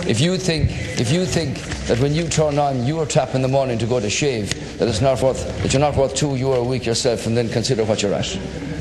If you think that when you turn on your tap in the morning to go to shave, that you're not worth €2 a week yourself, and then consider what you're at.